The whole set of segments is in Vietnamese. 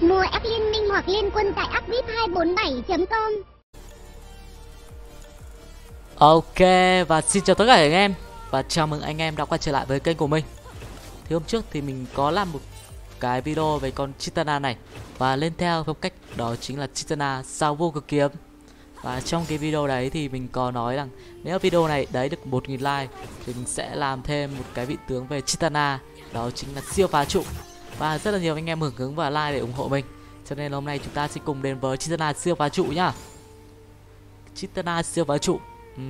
mua app liên minh hoặc liên quân tại app vip247.com. Ok, và xin chào tất cả anh em và chào mừng anh em đã quay trở lại với kênh của mình. Thì hôm trước thì mình có làm một cái video về con Chitana này và lên theo phong cách đó chính là Chitana sao vô cực kiếm. Và trong cái video đấy thì mình có nói rằng nếu video này đấy được 1000 like thì mình sẽ làm thêm một cái vị tướng về Chitana, đó chính là siêu phá trụ. Và rất là nhiều anh em hưởng ứng và like để ủng hộ mình. Cho nên hôm nay chúng ta sẽ cùng đến với Chitana siêu phá trụ nhá. Chitana siêu phá trụ.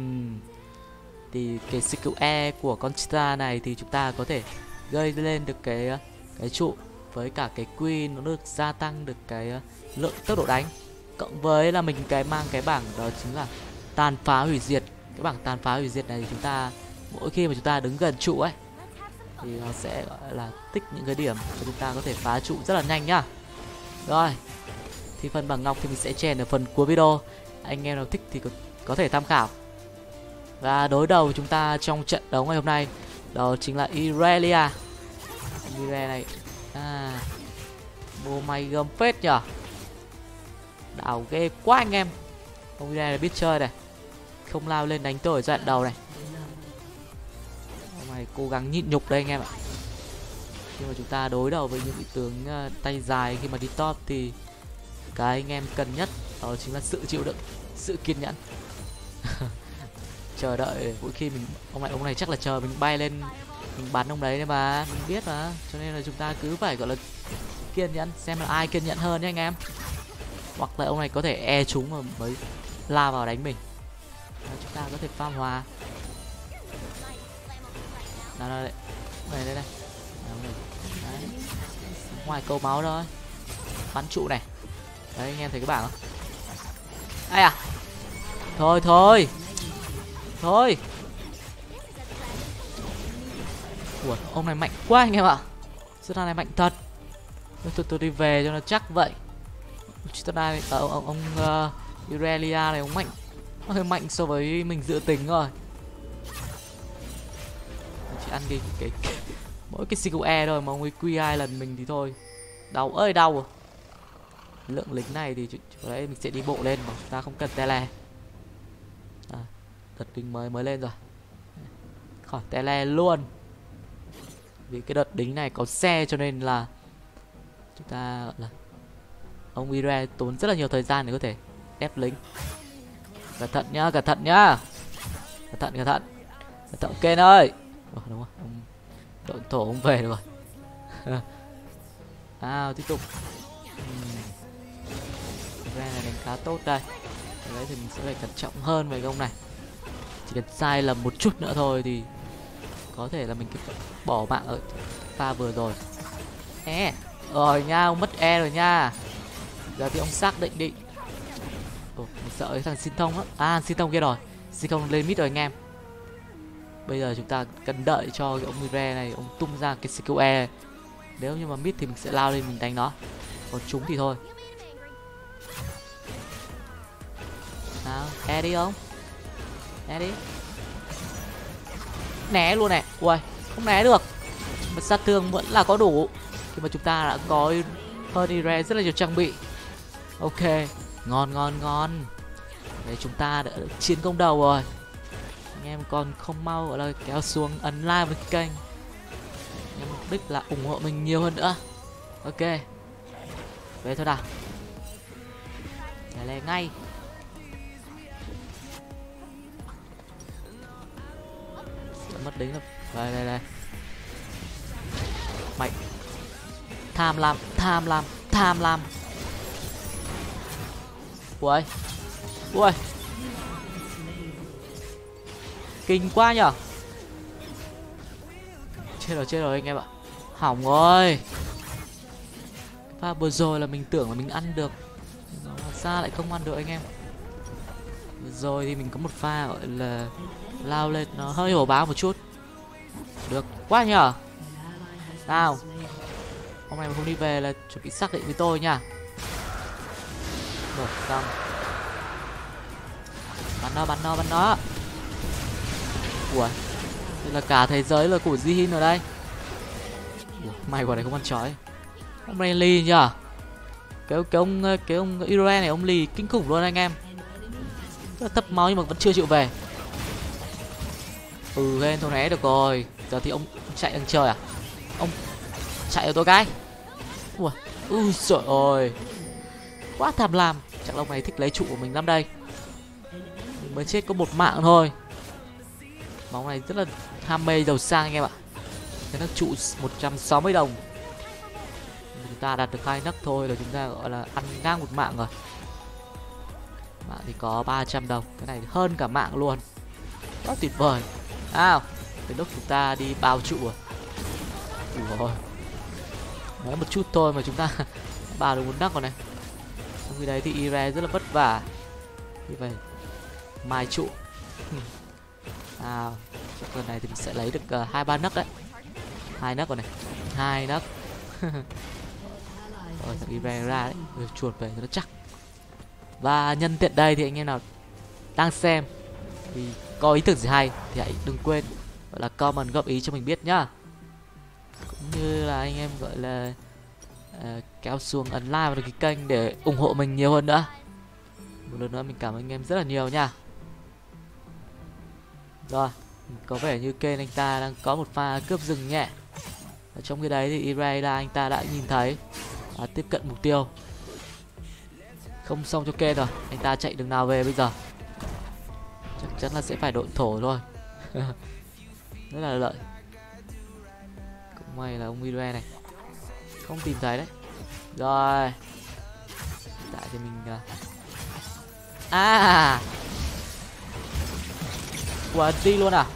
Thì cái skill E của con Chitana này thì chúng ta có thể gây lên được cái trụ với cả cái Queen, nó được gia tăng được cái lượng tốc độ đánh, cộng với là mình mang cái bảng đó chính là tàn phá hủy diệt. Cái bảng tàn phá hủy diệt này thì chúng ta mỗi khi mà chúng ta đứng gần trụ ấy thì nó sẽ gọi là tích những cái điểm cho chúng ta có thể phá trụ rất là nhanh nhá. Rồi thì phần bảng ngọc thì mình sẽ chèn ở phần cuối video, anh em nào thích thì có thể tham khảo. Và đối đầu chúng ta trong trận đấu ngày hôm nay đó chính là Irelia. Irelia này bộ mày gầm phết nhở, đảo ghê quá anh em. Ông Irelia này biết chơi này, không lao lên đánh tôi ở giai đoạn đầu này. Ông này cố gắng nhịn nhục đây anh em ạ. Khi mà chúng ta đối đầu với những vị tướng tay dài khi mà đi top thì cái anh em cần nhất đó chính là sự chịu đựng, sự kiên nhẫn. Chờ đợi mỗi khi mình ông này chắc là chờ mình bay lên mình bắn ông đấy mà mình biết mà, cho nên là chúng ta cứ phải gọi là kiên nhẫn xem là ai kiên nhẫn hơn nhé anh em. Hoặc là ông này có thể e chúng mà mới la vào đánh mình. Và chúng ta có thể farm hòa. Nào đây, đây. Đấy. Ngoài câu máu thôi, bắn trụ này. Đấy anh em thấy cái bảng không? Ai à? Thôi. Ủa, ông này mạnh quá anh em ạ. Chitana này mạnh thật. Tôi đi về cho nó chắc vậy. Chitana này, ông Irelia này ông mạnh, nó hơi mạnh so với mình dự tính rồi. Chỉ ăn cái mỗi cái skill E thôi mà ông ấy quy 2 lần mình thì thôi. Đau ơi đau. Lượng lính này thì đấy mình sẽ đi bộ lên mà chúng ta không cần tele. Đợt đính mới lên rồi, khỏi tele luôn. Vì cái đợt đính này có xe cho nên là chúng ta gọi là ông Ire tốn rất là nhiều thời gian để có thể ép lính. Cẩn thận nhá. Cẩn thận Ken ơi. Đúng rồi, ông đội thổ ông về rồi. Tiếp tục. Ire này đánh khá tốt đây. Đấy thì mình sẽ phải cẩn trọng hơn về cái ông này. Chỉ cần sai lầm một chút nữa thôi thì có thể là mình bỏ mạng ở pha vừa rồi. Rồi nha, ông mất E rồi nha. Giờ thì ông xác định đi. Mình sợ cái thằng xin thông á. Xin thông kia rồi. Xin thông lên mid rồi anh em. Bây giờ chúng ta cần đợi cho cái ông Mire này ông tung ra cái skill E. Nếu như mà mid thì mình sẽ lao lên mình đánh nó. Còn chúng thì thôi. Nào, E đi ông. Né đi. Né luôn này. Ui, không né được. Mà sát thương vẫn là có đủ. Khi mà chúng ta đã có hơn Ire rất là nhiều trang bị. Ok, ngon. Đấy, chúng ta đã chiến công đầu rồi. Anh em còn không mau gọi là kéo xuống ấn like với kênh. Nhằm mục đích là ủng hộ mình nhiều hơn nữa. Ok, về thôi nào. Để lên ngay. Mất đính rồi. Đây. Mày tham lam. Ui. Kinh quá nhở. Chết rồi anh em ạ. Hỏng rồi. Pha vừa rồi là mình tưởng là mình ăn được, sao lại không ăn được anh em. Rồi thì mình có một pha gọi là lao lên nó hơi hổ báo một chút. Được quá nhở. Nào, hôm nay mà không đi về là chuẩn bị xác định với tôi nha. Rồi xong. Bắn nó. Ủa, đây là cả thế giới là của Jihin ở đây. Ủa, may quả này không ăn chói. Ông Rayleigh nhở. Cái ông Iroe này ông lì kinh khủng luôn anh em. Rất là thấp máu nhưng mà vẫn chưa chịu về. Hên thôi né được rồi. Giờ thì ông chạy đang chơi à? Ông chạy ở tôi cái. Ui trời ơi. Quá tham lam. Chắc là ông này thích lấy trụ của mình lắm đây. Mình mới chết có một mạng thôi. Bóng này rất là ham mê giàu sang anh em ạ. Cái nấc trụ 160 đồng. Chúng ta đạt được 2 nấc thôi là chúng ta gọi là ăn ngang một mạng rồi. Mạng thì có 300 đồng. Cái này hơn cả mạng luôn. Quá tuyệt vời. Nào, đến lúc chúng ta đi bao trụ rồi. Ủa, nói một chút thôi mà chúng ta bao được một nấc rồi này. Trong khi đấy thì Ire rất là vất vả. Như vậy mai trụ. Trong lần này thì mình sẽ lấy được 2-3 nấc đấy. 2 nấc rồi này. 2 nấc. Rồi thằng Ire ra đấy. Chuột về cho nó chắc. Và nhân tiện đây thì anh em nào đang xem thì có ý tưởng gì hay thì hãy đừng quên gọi là comment góp ý cho mình biết nhá. Cũng như là anh em gọi là kéo xuống ấn like vào cái kênh để ủng hộ mình nhiều hơn nữa. Một lần nữa mình cảm ơn anh em rất là nhiều nha. Rồi, có vẻ như kênh anh ta đang có một pha cướp rừng nhẹ. Ở trong cái đấy thì Ira anh ta đã nhìn thấy và tiếp cận mục tiêu. Không xong cho kênh rồi, anh ta chạy đường nào về bây giờ? Chắc chắn là sẽ phải đội thổ thôi. Rất là lợi. Cũng may là ông Ira này không tìm thấy đấy. Rồi. Tại thì mình quả đi luôn à?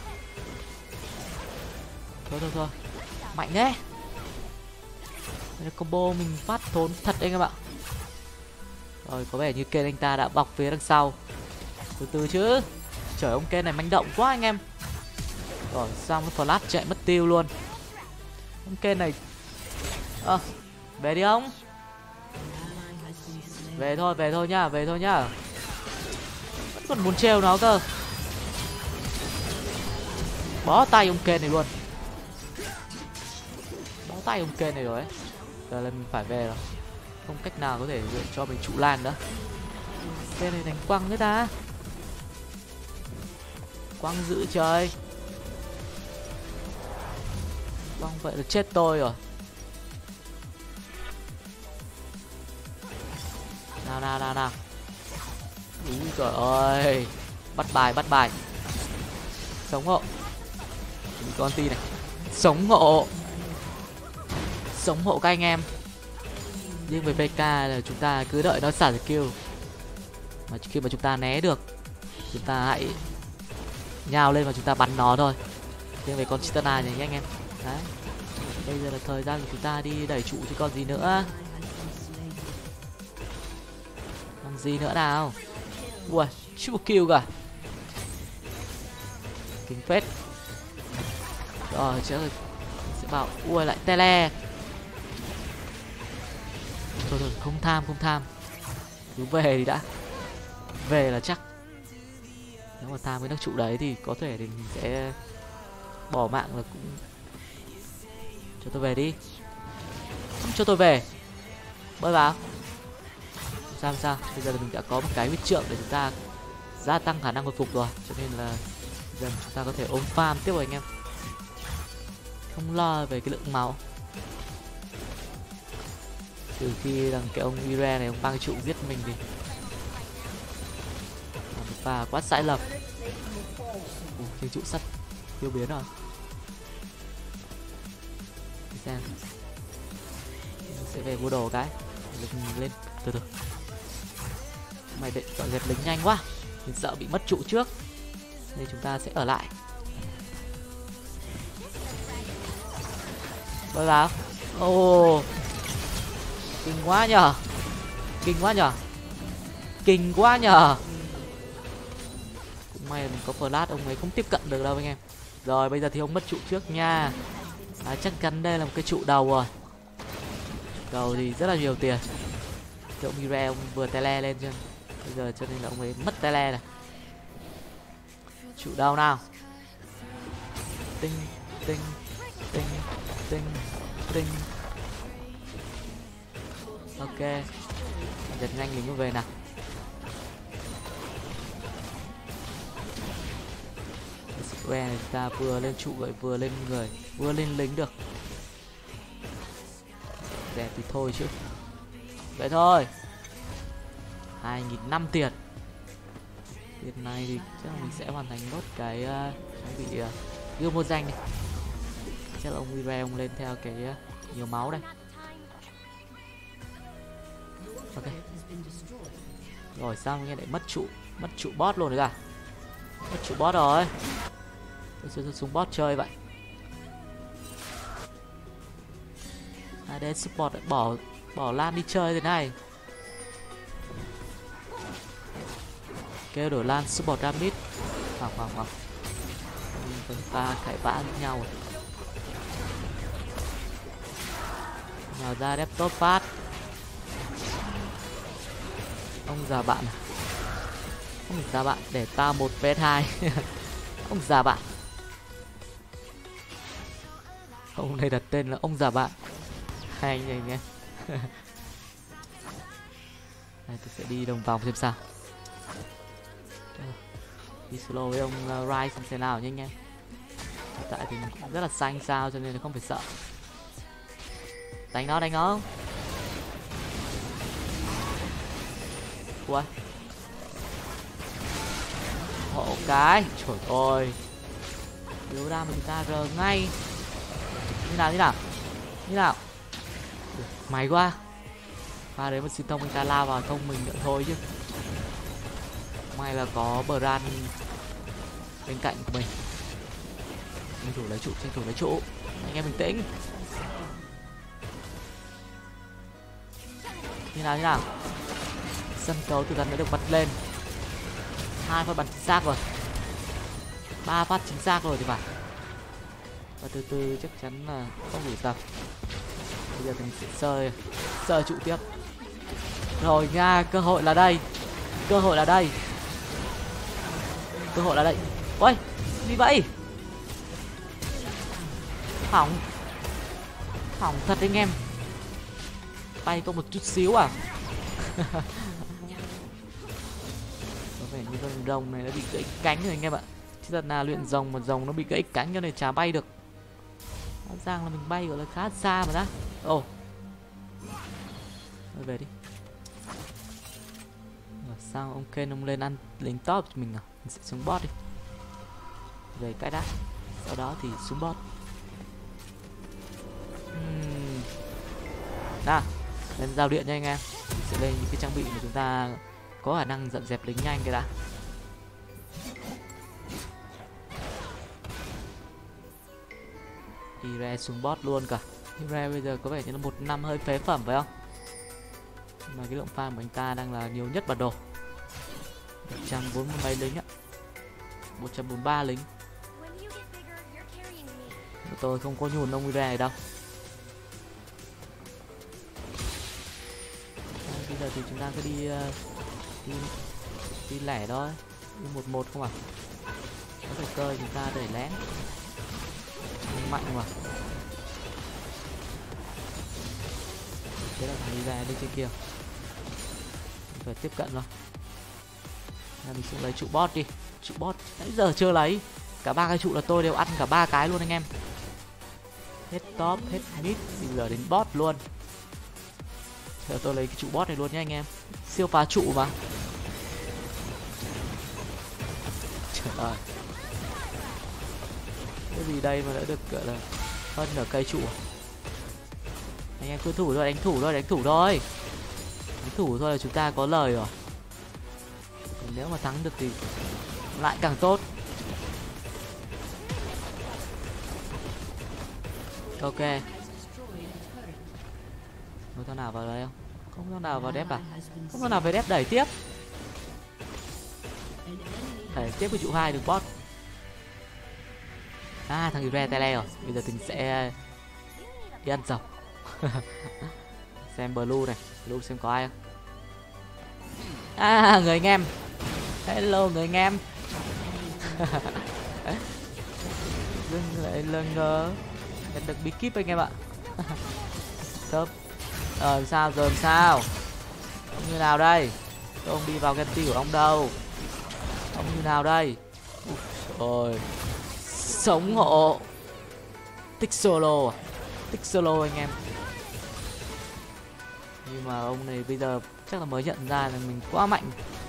Thôi. Mạnh thế. Đây là combo mình phát thốn thật anh em ạ. Rồi có vẻ như kênh anh ta đã bọc phía đằng sau. Từ từ chứ. Trời, ông kênh này manh động quá anh em. Rồi xong nó flash chạy mất tiêu luôn. Ông kênh này về đi ông. Về thôi nhá. Vẫn còn muốn trêu nó cơ. Bó tay ông kênh này luôn. Bó tay ông kênh này rồi ấy. Giờ là mình phải về rồi. Không cách nào có thể cho mình trụ lan nữa. Kênh này đánh quăng người ta. Quăng giữ trời. Quăng vậy là chết tôi rồi. Nào. Úi trời ơi. Bắt bài. Sống hộ. Con ti này. Sống hộ các anh em. Nhưng với PK là chúng ta cứ đợi nó xả skill. Mà khi mà chúng ta né được, chúng ta hãy nhào lên và chúng ta bắn nó thôi. Nhưng về con Chitana này nhé anh em. Đấy. Bây giờ là thời gian của chúng ta đi đẩy trụ chứ còn gì nữa. Làm gì nữa nào. Ui, triple kill cả. Kinh phết. Rồi chứ sẽ bảo ui lại tele. Thôi không tham. Cứ về thì đã. Về là chắc. Nếu mà tham với nước trụ đấy thì có thể thì mình sẽ bỏ mạng là cũng. Cho tôi về đi. Không cho tôi về. Bơi vào. Sao bây giờ là mình đã có một cái huyết trượng để chúng ta gia tăng khả năng hồi phục rồi, cho nên là giờ chúng ta có thể ôm farm tiếp rồi anh em, không lo về cái lượng máu. Từ khi rằng cái ông Ire này ông băng trụ giết mình thì và quá sai lầm. Cái trụ sắt tiêu biến rồi. Xem mình sẽ về mua đồ cái lên từ từ. Mày định dọn dẹp lính nhanh quá, mình sợ bị mất trụ trước nên chúng ta sẽ ở lại. Bao giờ? Kinh quá nhờ. Cũng may là mình có flash, ông ấy không tiếp cận được đâu anh em. Rồi bây giờ thì ông mất trụ trước nha. Chắc chắn đây là một cái trụ đầu rồi. Đầu thì rất là nhiều tiền. Thì ông Ire ông vừa tele lên chưa? Bây giờ cho nên là ông ấy mất tele này. Trụ đầu nào. Tinh. Ok, giật nhanh mình mới về nào. Square này ta vừa lên trụ vậy, vừa lên người, vừa lên lính được. Đẹp thì thôi chứ. Vậy thôi. 2.500 tiền. Tiền này thì chắc là mình sẽ hoàn thành nốt cái trang bị gươm vô danh này. Chắc là ông Mire ông lên theo cái nhiều máu đây. Ok. Rồi xong nghe lại mất trụ boss luôn rồi cả. Mất trụ boss rồi. Tôi sẽ xuống boss chơi vậy. AD support lại bỏ Lan đi chơi thế này. Kêu đổi Lan support ra mid. Không. Chúng ta cãi vã với nhau rồi. Nào ra đép top phát. Ông già bạn à? Ông già bạn để ta 1 vs 2. Ông già bạn. Ông này đặt tên là ông già bạn. Hai anh này nhé. Đây, tôi sẽ đi đồng vòng xem sao. Đi solo với ông Rise xem nào nhanh nhanh. Hiện tại thì cũng rất là xanh sao cho nên là không phải sợ. Đánh nó. Ui. Hộ cái. Trời ơi. Yếu ra mà chúng ta rờ ngay. Như nào? May quá. Pha đấy mà xin thông anh ta lao vào thông mình nữa thôi chứ. May là có Bran bên cạnh của mình. Tranh thủ lấy trụ. Anh em bình tĩnh. Như nào? Sân khấu từ gần đã được bật lên. 2 phát bắn chính xác rồi. 3 phát chính xác rồi thì phải. Và từ từ chắc chắn là không đủ tập. Bây giờ mình sẽ sơi trụ tiếp. Rồi nha, cơ hội là đây. Ôi, gì vậy? Hỏng thật anh em. Bay có một chút xíu à. Có vẻ như con rồng này nó bị gãy cánh rồi anh em ạ. Chứ thật là luyện rồng mà rồng nó bị gãy cánh cho nên chả bay được. Rõ ràng là mình bay gọi là khá xa mà đã. Ồ. Thôi về đi. Rồi sao ông Ken ông lên ăn lính top cho mình à? Mình sẽ xuống bot đi. Về cái đã. Sau đó thì xuống bot. Nào, lên giao điện nha anh em. Mình sẽ lên những cái trang bị mà chúng ta có khả năng dọn dẹp lính nhanh cái đã. Ire xuống bot luôn cả. Ire bây giờ có vẻ như là 1 năm hơi phế phẩm phải không? Mà cái lượng farm của anh ta đang là nhiều nhất bản đồ. 140 mấy lính á. 143 lính. Tôi không có nhùn ông Ire này đâu. Bây giờ thì chúng ta cứ đi lẻ thôi. Đi 1-1 không à? Có phải cơ chúng ta đẩy lén. Mạnh mà. Thế là thằng Ire đi trên kia. Phải tiếp cận thôi. Mình sẽ lấy trụ boss đi. Trụ boss nãy giờ chưa lấy. Cả 3 cái trụ là tôi đều ăn cả 3 cái luôn anh em. Hết top, hết mid, bây giờ đến boss luôn. Giờ tôi lấy cái trụ boss này luôn nhé anh em. Siêu phá trụ mà. Trời ơi. Cái gì đây mà đã được gọi là hơn nửa cây trụ. Anh em cứ thủ thôi, đánh thủ thôi. Đánh thủ thôi là chúng ta có lời rồi. Nếu mà thắng được thì lại càng tốt. Ok. Có thằng nào vào đây không? Không có thằng nào vào đép à? Không có thằng nào về đép đẩy tiếp. Đẩy tiếp với trụ 2 được boss. À thằng Ire tele rồi. Bây giờ mình sẽ đi ăn dọc. Xem blue này. Blue xem có ai không? À người anh em. Hello người anh em. Dưng lại lần nhận được bí kíp anh em ạ. Top. Sao giờ làm sao? Ông như nào đây? Tôi không đi vào cái ti của ông đâu. Ông như nào đây? Rồi. Sống hộ. Tích solo à? Tích solo anh em. Nhưng mà ông này bây giờ chắc là mới nhận ra là mình quá mạnh.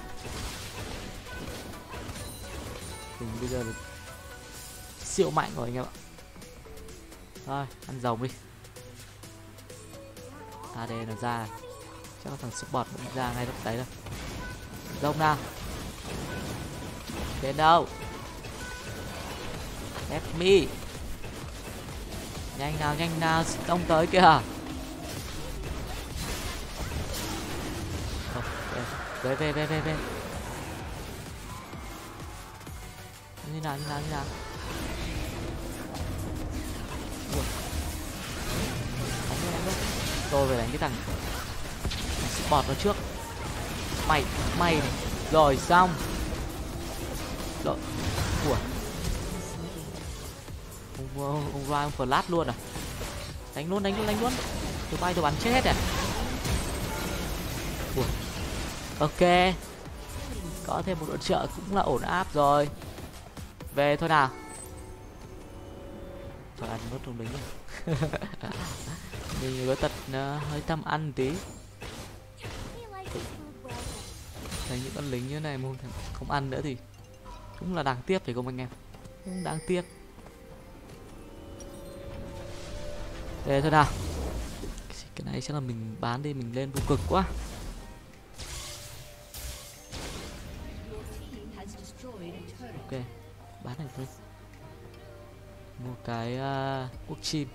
Mình bây giờ là siêu mạnh rồi anh em ạ. Thôi, ăn rồng đi. AD nó ra. Chắc là thằng support nó ra ngay lúc đấy đâu. Rồng nào. Đến đâu? Let me. Nhanh nào, tông tới kìa. Về. Như nào. Đánh đi. Tôi phải đánh cái thằng support nó trước. Mày này. Rồi xong. Rồi. Ủa. Ông Ryan flash luôn à? Đánh luôn. Tôi bay tôi bắn chết hết à? Ủa. Ok. Có thêm một đội trợ cũng là ổn áp rồi. Về thôi nào. Cho ăn nốt trong lính rồi. Mình có tật hơi tham ăn tí. Thấy những con lính như này mà không ăn nữa thì cũng là đáng tiếc phải không anh em? Cũng đáng tiếc. Về thôi nào. Cái này chắc là mình bán đi, mình lên vô cực quá. Ok, bán này thôi. Một cái quốc chim.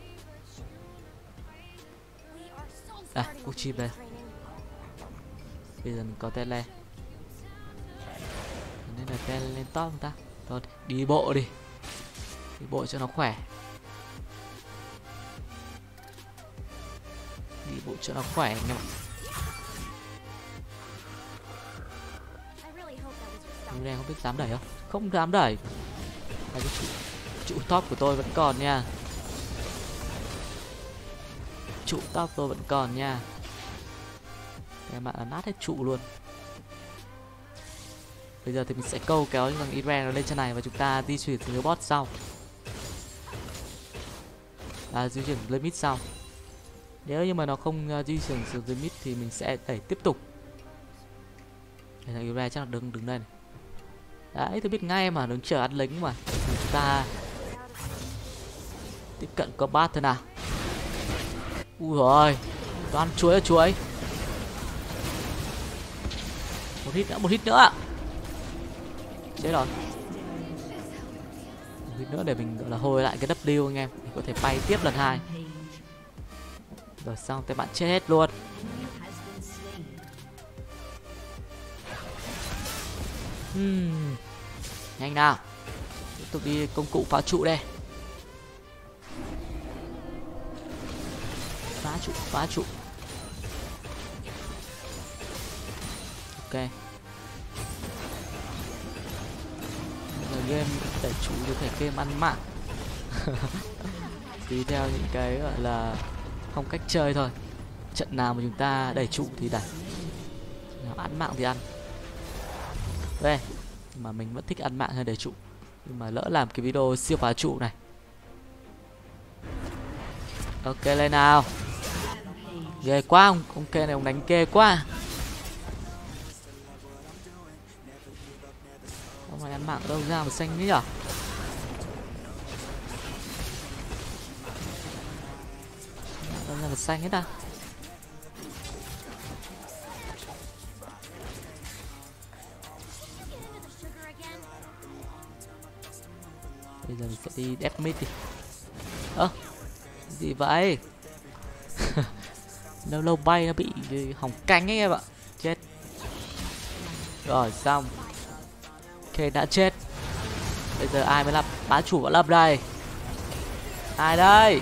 Quốc chim đây. Bây giờ mình có tele. Nên là tele lên top người ta. Thôi, đi bộ đi. Đi bộ cho nó khỏe. Đi bộ cho nó khỏe anh em ạ. Hôm nay không biết dám đẩy không? Không dám đẩy. Cái trụ top của tôi vẫn còn nha. Trụ top tôi vẫn còn nha. Em bạn nát hết trụ luôn. Bây giờ thì mình sẽ câu kéo thằng Iran nó lên trên này và chúng ta di chuyển từ bot sau. Di chuyển lên mid sau. Nếu như mà nó không di chuyển xuống dưới mid thì mình sẽ đẩy tiếp tục. Thằng Iran chắc là đứng đây này. Đấy, tôi biết ngay mà, đứng chờ ăn lính mà. Thì chúng ta tiếp cận combat thôi nào. Ui rồi, toàn chuối. Một hit nữa. Chết rồi. Một hit nữa để mình gọi là hồi lại cái W anh em, để có thể bay tiếp lần 2. Rồi xong các bạn chết hết luôn. Nhanh nào. Tiếp tục đi công cụ phá trụ đây. Phá trụ. Ok. Giờ game để trụ có thể game ăn mạng. Tùy theo những cái gọi là phong cách chơi thôi. Trận nào mà chúng ta đẩy trụ thì đẩy, nào ăn mạng thì ăn. Đây, mà mình vẫn thích ăn mạng hơn đẩy trụ. Nhưng mà lỡ làm cái video siêu phá trụ này. Ok lên nào. Ghê quá, ông kia này ông đánh ghê quá. Ông này ăn mạng đâu ra mà xanh thế nhở? Đâu ra mà xanh hết à? Bây giờ mình sẽ đi death mid đi. Gì vậy? Lâu bay nó bị hỏng cánh ấy em ạ. Chết. Rồi xong. Ok đã chết. Bây giờ ai mới là bá chủ võ lâm đây? Ai đây?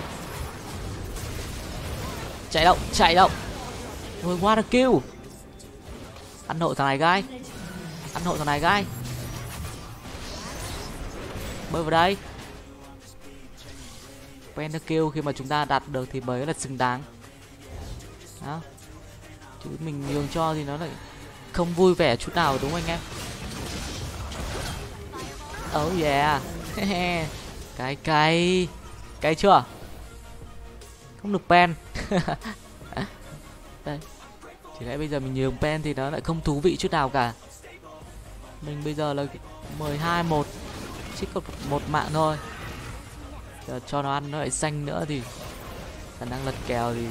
Chạy động. Rồi water kill. Ăn hộ thằng này gai. Bơi vào đây. Pentakill khi mà chúng ta đạt được thì mới là xứng đáng. Đó. Chứ mình nhường cho thì nó lại không vui vẻ chút nào, đúng không anh em? Oh yeah. Cay chưa? Không được pen. Đây. Chỉ lẽ bây giờ mình nhường pen thì nó lại không thú vị chút nào cả. Mình bây giờ là 12-1, chỉ còn một mạng thôi. Giờ cho nó ăn nó lại xanh nữa thì khả năng lật kèo thì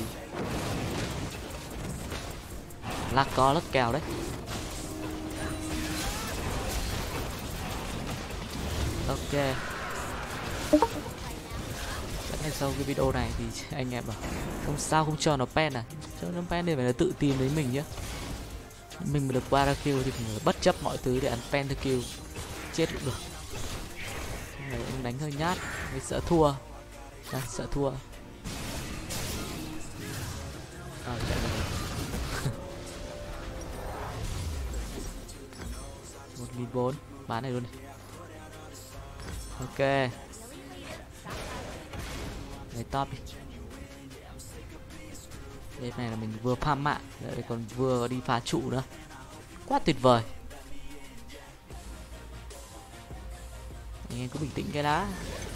là có lật kèo đấy. Ok. Ngay sau cái video này thì anh em bảo không sao không cho nó pen à? Cho nó pen thì phải là tự tìm lấy mình nhá. Mình mà được qua ra kill thì mình bất chấp mọi thứ để ăn pen theo kill. Chết cũng được. Này anh đánh hơi nhát, mình sợ thua. Sợ thua. Chạy rồi. 1.400 bán này luôn này. Ok. Lấy top đi. Đây này là mình vừa farm mạng, lại còn vừa đi phá trụ nữa. Quá tuyệt vời. Anh em cứ bình tĩnh cái đã.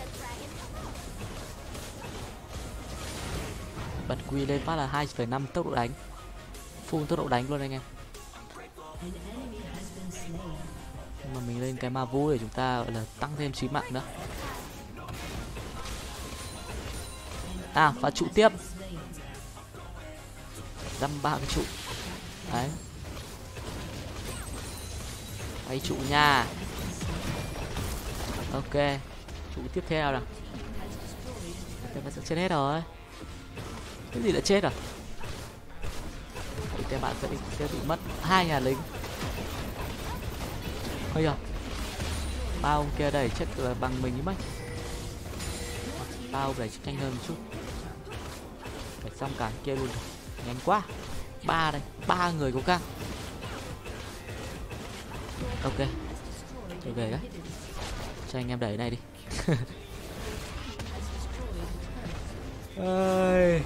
Bật quy lên phát là 2,5 tốc độ đánh. Full tốc độ đánh luôn anh em. Nhưng mà mình lên cái ma vũ để chúng ta gọi là tăng thêm 9 mạng nữa. Phá trụ tiếp. Dăm 3 cái trụ. Đấy. Quay trụ nha. Ok. Trụ tiếp theo nào. Nó sẽ chết hết rồi. Cái gì đã chết à? Thì bạn sẽ bị mất 2 nhà lính. Ôi giời. Ba ông kia đẩy chắc là bằng mình như mấy. Ba ông đẩy nhanh hơn một chút. Phải xong cả kia luôn rồi. Nhanh quá. 3 đây, 3 người có căng. Ok. Tôi về đấy. Cho anh em đẩy này đi. Ơi.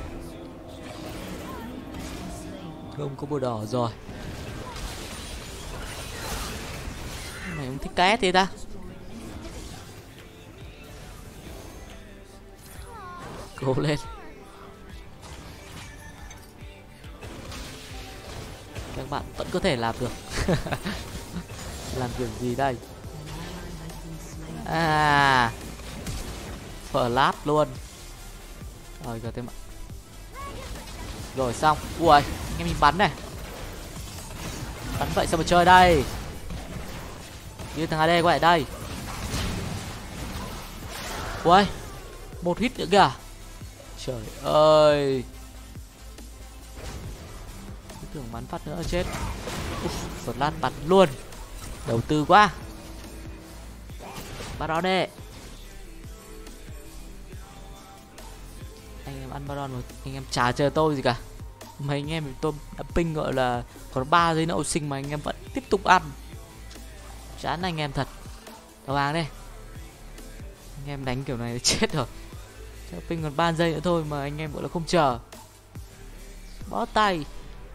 Không có bùa đỏ rồi. Mày không thích cá thế ta? Cố lên. Các bạn vẫn có thể làm được. Làm việc gì đây? Flash luôn. Rồi giờ thêm. Rồi xong. Ui, anh em mình bắn này. Bắn vậy sao mà chơi đây? Như thằng AD quay lại đây. Ui, một hit nữa kìa. Trời ơi. Cứ tưởng bắn phát nữa chết. Flash bắn luôn. Đầu tư quá. Baron đệ. Anh em ăn Baron rồi, anh em chả chờ tôi gì cả. Mấy anh em tôi đã ping gọi là còn 3 giây nữa sinh mà anh em vẫn tiếp tục ăn. Chán anh em thật. Đầu hàng đây. Anh em đánh kiểu này chết rồi. Chắc ping còn 3 giây nữa thôi mà anh em gọi là không chờ. Bó tay.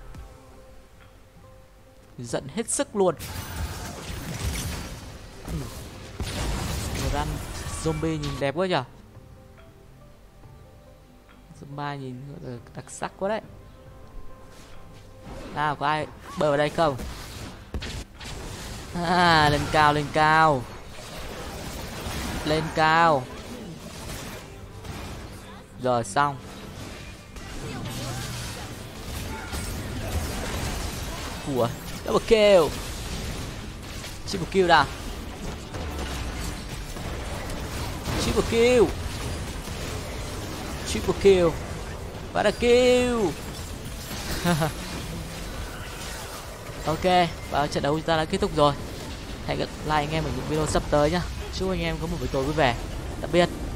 Giận hết sức luôn. Run zombie nhìn đẹp quá nhở. Zombie nhìn đặc sắc quá đấy. Nào có ai bơi vào đây không? Lên cao lên cao. Lên cao. Rồi xong. Ủa, double kill. Triple kill nào. Triple kill. Triple kill. Và đã kill. Ok, và trận đấu chúng ta đã kết thúc rồi. Hẹn gặp lại anh em ở những video sắp tới nhá. Chúc anh em có một buổi tối vui vẻ. Tạm biệt.